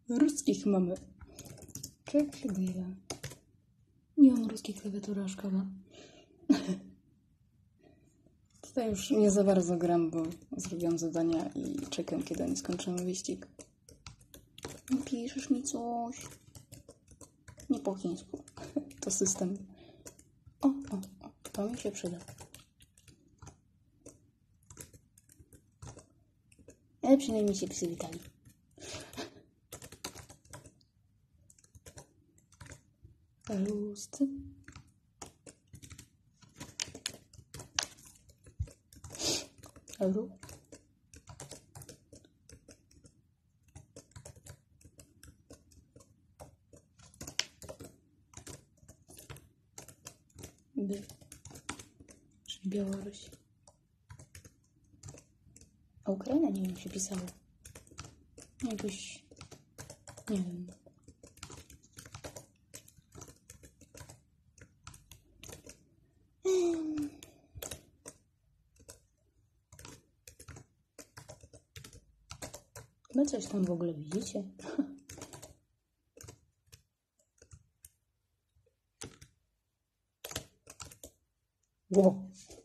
Ruskich mamy. Jak się bywa? Nie mam ruskiej klawiatury, a szkoda. Tutaj już nie za bardzo gram, bo zrobiłam zadania i czekam, kiedy oni skończymy wyścig. Piszesz mi coś? Nie po chińsku. To system. O, to mi się przyda. Ale przynajmniej się przywitali. Palusty. Euro. B. Czyli Białoruś. A Ukraina nie wiem, się pisało. Jakoś... nie wiem. Wy coś tam w ogóle widzicie? Wow.